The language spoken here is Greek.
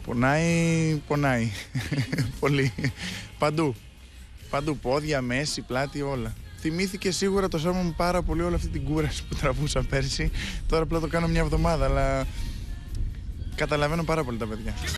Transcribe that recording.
Πονάει. Πολύ. Παντού. Παντού. Πόδια, μέση, πλάτη, όλα. Θυμήθηκε σίγουρα το σώμα μου πάρα πολύ όλη αυτή την κούραση που τραβούσα πέρσι. Τώρα απλά το κάνω μια εβδομάδα, αλλά καταλαβαίνω πάρα πολύ τα παιδιά.